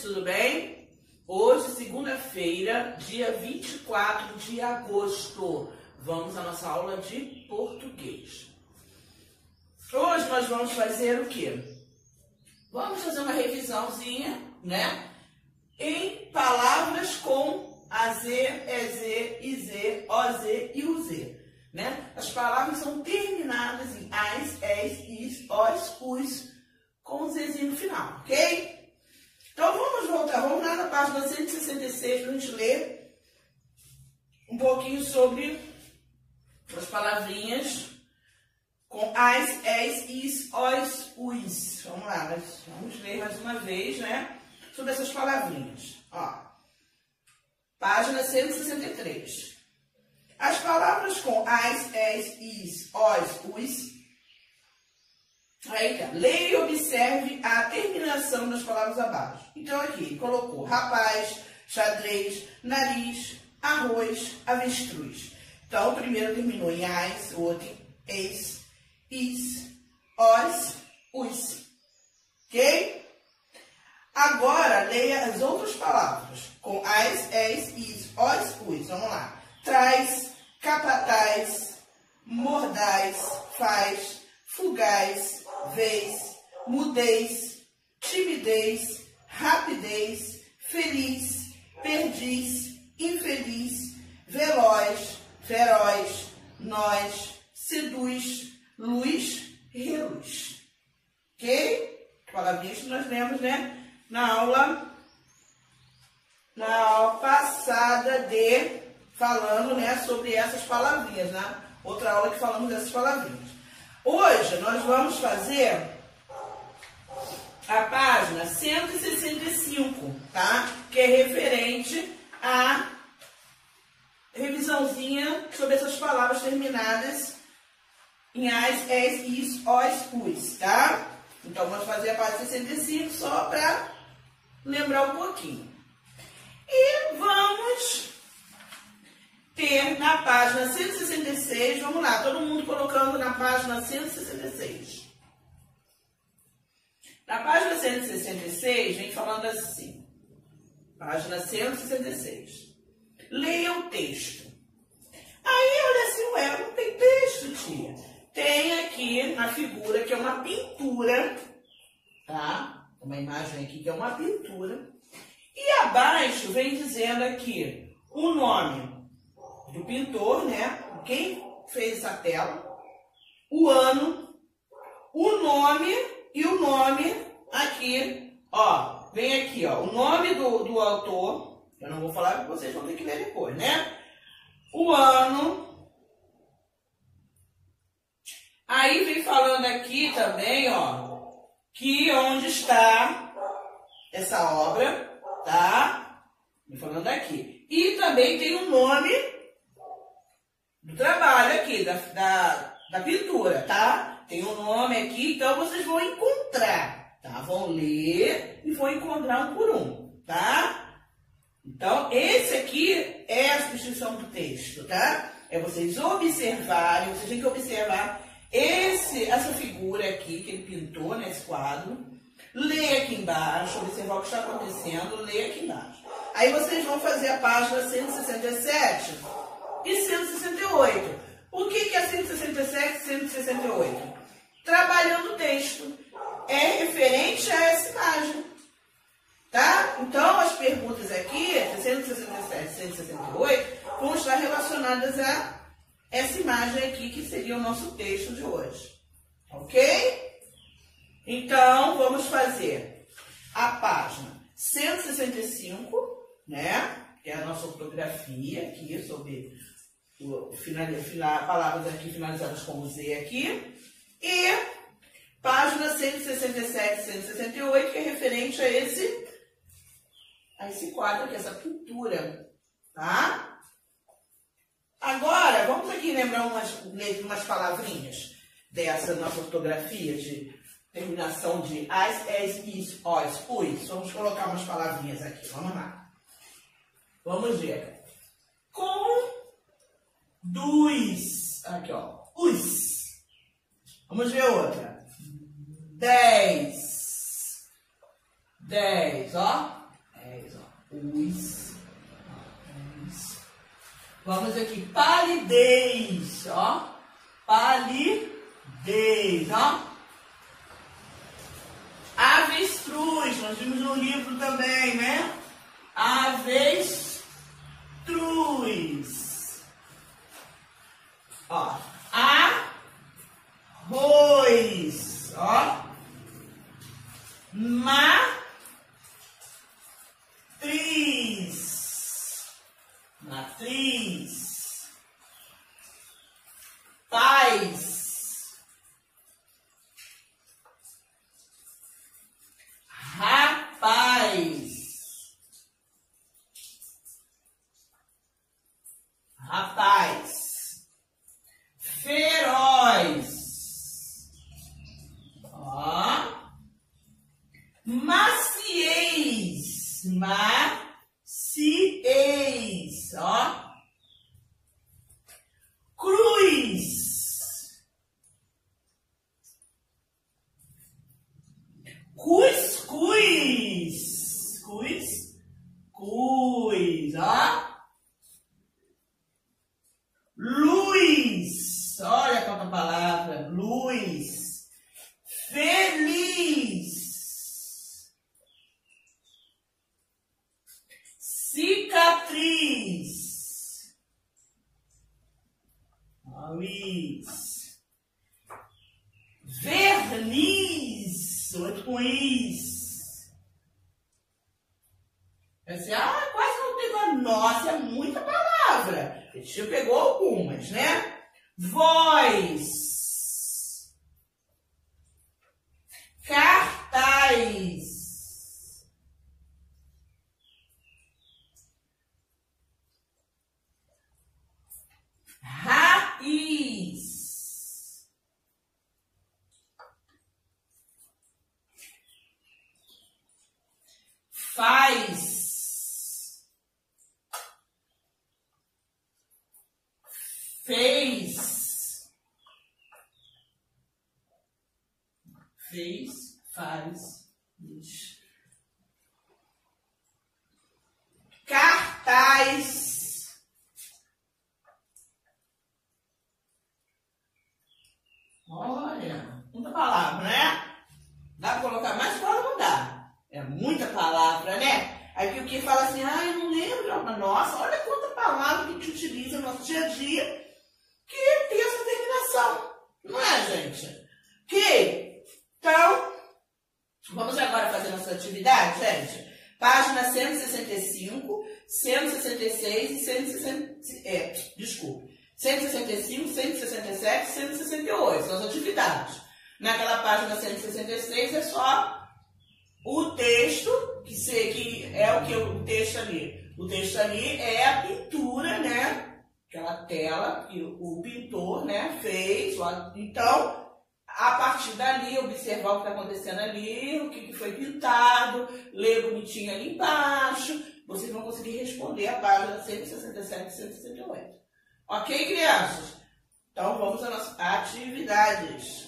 tudo bem? Hoje, segunda-feira, dia 24 de agosto, vamos à nossa aula de português. Hoje nós vamos fazer o quê? Vamos fazer uma revisãozinha, né? Em palavras com AZ, EZ, IZ, OZ e UZ, né? As palavras são terminadas em AS, ES, IS, OS, US, com o Zzinho no final, ok? Então vamos voltar, vamos lá na página 166 para a gente ler um pouquinho sobre as palavrinhas com AS, ES, IS, OS, US. Vamos lá, vamos ler mais uma vez, né? Sobre essas palavrinhas. Ó, página 163. As palavras com AS, ES, IS, OS, US. Aí, tá. Leia e observe a terminação das palavras abaixo. Então, aqui, colocou rapaz, xadrez, nariz, arroz, avestruz. Então, o primeiro terminou em AS, o outro em ES, IS, OS, US. Ok? Agora, leia as outras palavras com AS, ES, IS, OS, US. Vamos lá. Traz, capataz, mordaz, faz, fugaz, vez, mudez, timidez, rapidez, feliz, perdiz, infeliz, veloz, feroz, nós, seduz, luz, reluz. Ok? Palavrinhas que nós lemos, né? Na aula passada falando, né, sobre essas palavrinhas, né? Outra aula que falamos dessas palavrinhas. Hoje nós vamos fazer a página 165, tá? Que é referente à revisãozinha sobre essas palavras terminadas em AS, ES, IS, OS, US, tá? Então vamos fazer a página 65 só para lembrar um pouquinho. E vamos ter na página 166, vamos lá, todo mundo colocando na página 166. Na página 166, vem falando assim, página 166. Leia o texto. Aí, olha assim, ué, não tem texto, tia. Tem aqui na figura, que é uma pintura, tá? Uma imagem aqui que é uma pintura. E abaixo vem dizendo aqui o nome do pintor, né? Quem fez essa tela, o ano, o nome e o nome aqui, ó, vem aqui, ó, o nome do autor, eu não vou falar porque vocês vão ter que ler depois, né? O ano, aí vem falando aqui também, ó, que onde está essa obra, tá? Vem falando aqui. E também tem o nome do trabalho aqui, da pintura, tá? Tem um nome aqui, então vocês vão encontrar, tá? Vão ler e vão encontrar um por um, tá? Então, esse aqui é a substituição do texto, tá? É vocês observarem, vocês têm que observar essa figura aqui que ele pintou nesse quadro. Ler aqui embaixo, observar o que está acontecendo, ler aqui embaixo. Aí vocês vão fazer a página 167 e 168. O que é 167 e 168? Trabalhando o texto. É referente a essa imagem. Tá? Então, as perguntas aqui, 167 e 168, vão estar relacionadas a essa imagem aqui, que seria o nosso texto de hoje. Ok? Então, vamos fazer a página 165, né? Que é a nossa ortografia aqui, sobre palavras aqui finalizadas com o Z aqui. E página 167 e 168, que é referente a esse quadro aqui, essa pintura, tá? Agora, vamos aqui lembrar umas palavrinhas dessa nossa ortografia de terminação de AS, ES, IS, OS, US. Vamos colocar umas palavrinhas aqui, vamos lá. Vamos ver. Conduz. Aqui, ó. Us. Vamos ver outra. 10. 10, ó. Vamos aqui, palidez, ó. Palidez, ó. Avestruz, nós vimos no livro também, né? Avestruz. Ó, arroz, ó. Matriz. Paz. Rapaz. Feroz. Ó. Maciez. Maciez. Ó. Cruz. Cuscuz. Cuscuz. Ó. Luz. Olha quanta palavra. Luz. Feliz. Cicatriz. Luiz. Verniz. Outro com is. Assim, quase não tem uma. Nossa, é muita palavra. A gente pegou algumas, né? Voz. Cartaz. Raiz. Faz. Fez. Fez, faz, diz. Cartaz. Olha, muita palavra, né? Dá para colocar mais palavra? Não dá. É muita palavra, né? Aqui o que fala assim, eu não lembro. Nossa, olha quanta palavra que a gente utiliza no nosso dia a dia que tem essa terminação. Não é, gente? Ok? Então, vamos agora fazer nossa atividade, gente? Página 165, 166 e 165, 167, 168, são as atividades. Naquela página 166 é só o texto, que é o que o texto ali. O texto ali é a pintura, né? Aquela tela que o pintor, né, fez. Então, a partir dali, observar o que está acontecendo ali, o que foi pintado, ler bonitinho ali embaixo. Vocês vão conseguir responder a página 167 e 168. Ok, crianças? Então, vamos às nossas atividades.